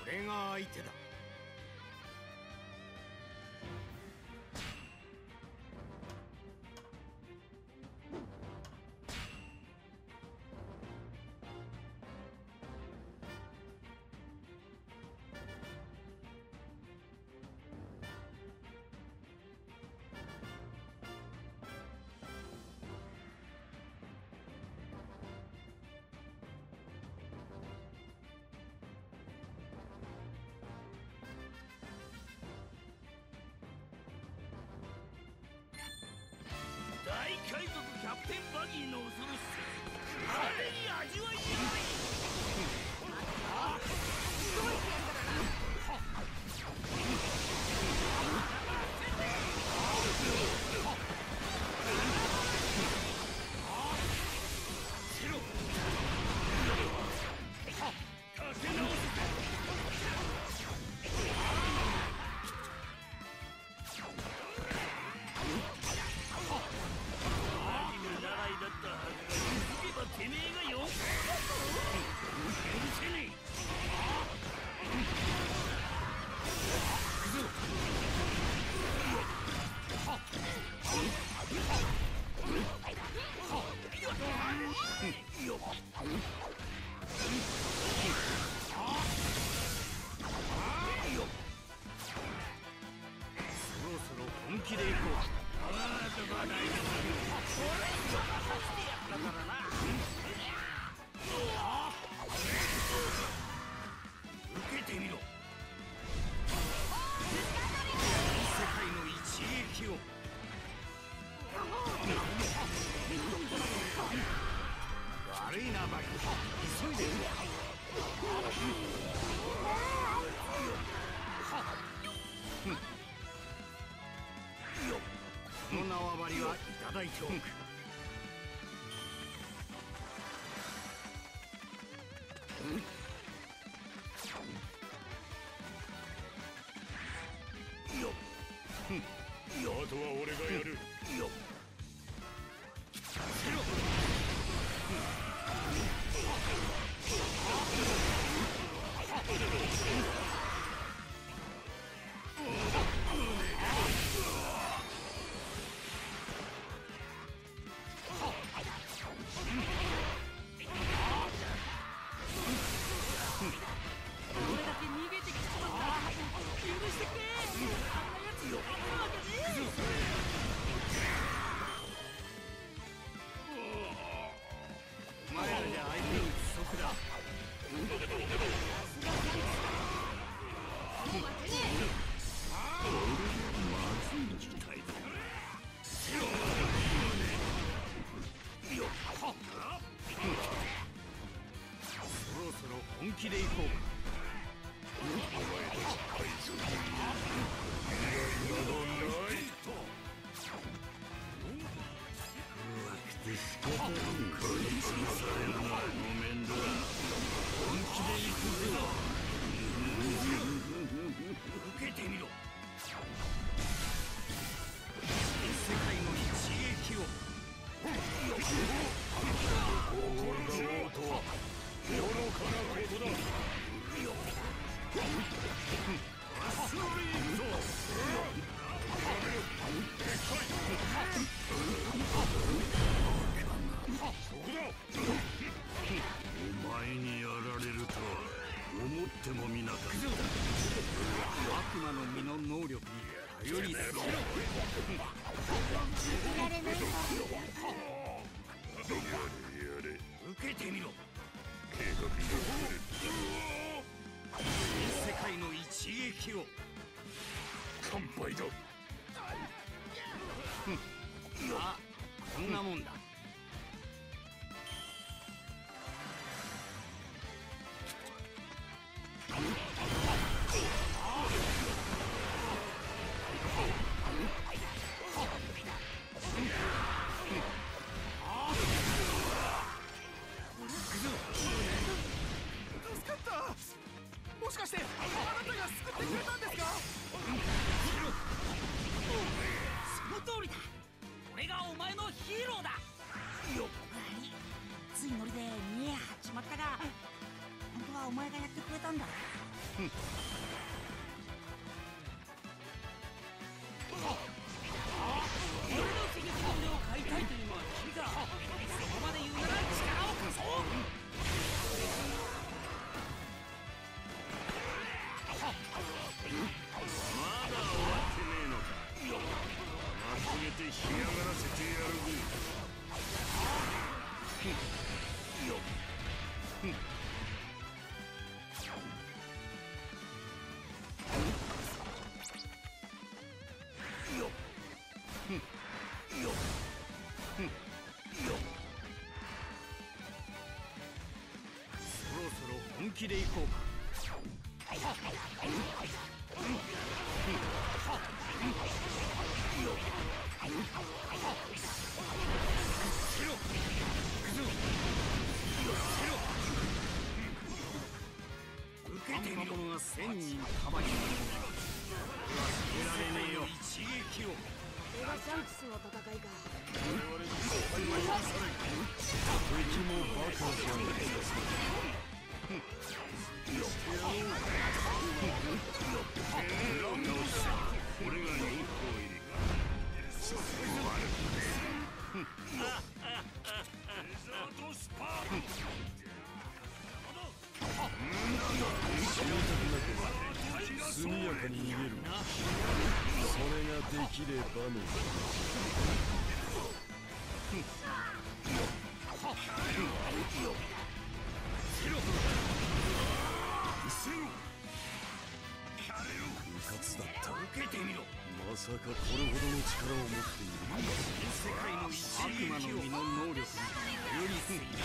俺が相手だ。 大海賊キャプテンバギーの恐ろしさ、あれに味わいやがれ。てめえがよ許せねえ。そろそろ本気でいこう。ああ、とかないからな。受けてみろ。世界の一撃を。悪いなバキ、急いでる。この縄張りはいただいておく。 あとは俺がやる。 俺だけ逃げてきちまった。許してくれ。あんなやついるわけねお前らじゃ相手に不足だ。まずい事態だ。そろそろ本気でいこうか。 お前たち海賊に未来などない。 怖くて仕方ない。こいつにされるな。ごめんだ。本気でいくぞ。受けてみろ。世界の一撃を。 これが王とは愚かなことだ。アスリート。そこだ。 お前にやられるとは思ってもみなかった。悪魔の実の能力に頼りすぎろ。 やれないぞ。 やれ。 受けてみろ。 計画になる。 世界の一撃を。 乾杯だ。 あ、こんなもんだ。 助かった。もしかしてあなたが救ってくれたんですか。 その通りだ。俺がお前のヒーローだ。ついノリで見え張っちまったが、本当はお前がやってくれたんだろ。俺の刺激の腕を買いたいというのは君か。そこまで言うなら力を貸そう。 まだ終わってねえのか。まとめて干上がらせてやるぜ。 そろそろ本気で行こうか。受けてみろ。者が1000人束になるのには捨てられねえよ。一撃を。 これがシャンクスの戦いか。 我々に失敗は許されん。敵もバカじゃない。俺が4個入りか。それ悪くねえ。デザートスパー速やかに逃げる。それができればの。うかつだった。 受けてみろ。 まさかこれほどの力を持っている。 世界の悪魔の実の能力に頼りすぎだ。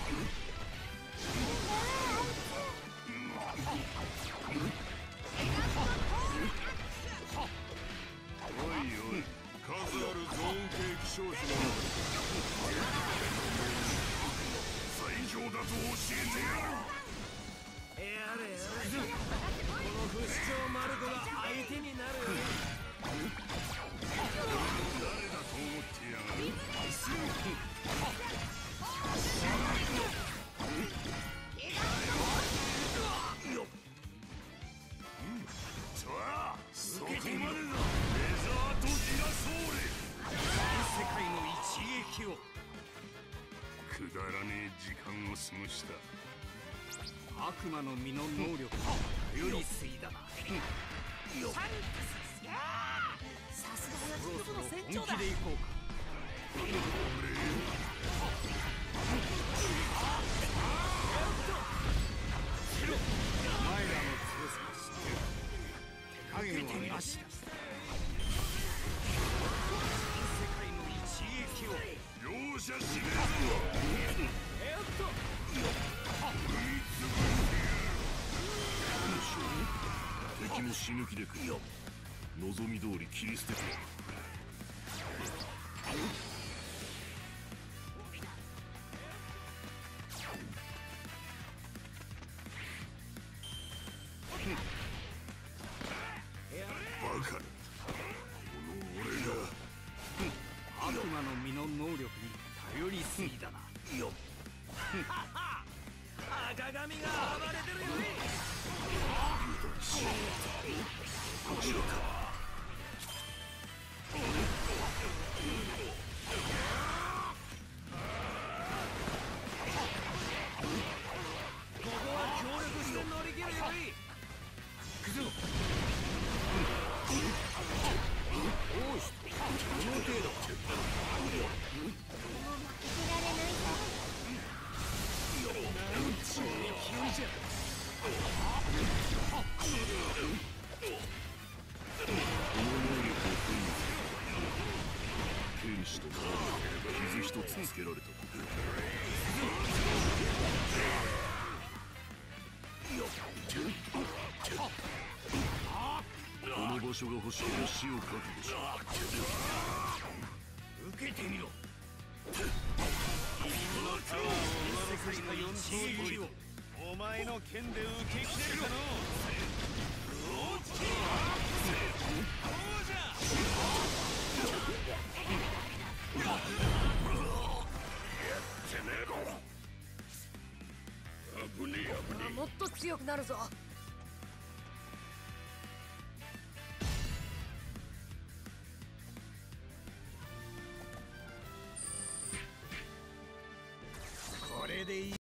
おいおい、数あるゾーン系気象種の中最強だと教えてやる。 やれやれ。この不死鳥マルコが相手になる。 誰だと思ってやがる。さあ、そこまでだ。デザートギラソーレ。 世界の一撃を。 くだらねえ時間を過ごした。 悪魔の実の能力に頼りすぎだな。 シャンクス、さすがそろそろの船本長だ。 気で行こうか。お前らの強さを知ってる。手加減はなしだ。世界の一撃を。 容赦しねえぞ。敵も死ぬ気で来る。望み通り切り捨ててやる。バカな。この俺が。 悪魔の実の能力に頼りすぎだな。 赤髪が暴れてるよね。 こちらか。 ここは協力して乗り切るより。 行くぞ。どうしてこの程度。 なんちゅう勢いじゃ。 この能力を手に入れ天使となら傷一つつけられた。この場所が欲しければ死を覚悟し。 受けてみろ。 世界の四頭取りをお前の剣で受け切れるかの。 もっと強くなるぞ。 これでいい。